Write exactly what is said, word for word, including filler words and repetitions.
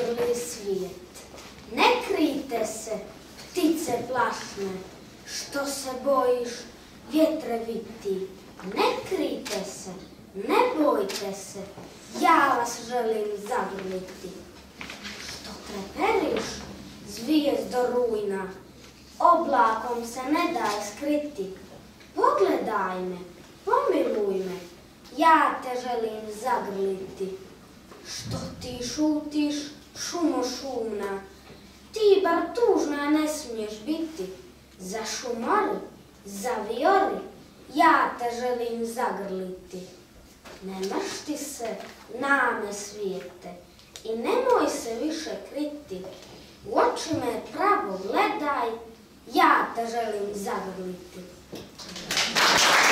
zagrli svijet. Ne krijte se, ptice plašne, što se bojiš vjetroviti. Ne krijte se, ne bojte se, ja vas želim zagrliti. Što treperiš, zvijezdo rujna, oblakom se ne daj skriti. Pogledaj me, pomiluj me, ja te želim zagrliti. Što ti šutiš, šumo šumna, ti bar tužna ne smiješ biti. Zašumori, zavijori, ja te želim zagrliti. Ne mršti se na me svijete i nemoj se više kriti. U oči me pravo gledaj, ja te želim zagrliti.